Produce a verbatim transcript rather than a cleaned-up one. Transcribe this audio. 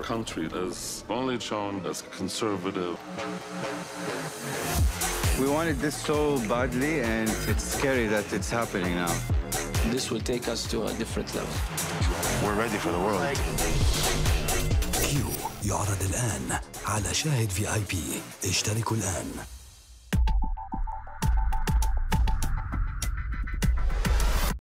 country is only shown as conservative. We wanted this so badly, and it's scary that it's happening now. This will take us to a different level. We're ready for the world. كيو يعرض الآن على شاهد في آي بي. اشتركوا الآن.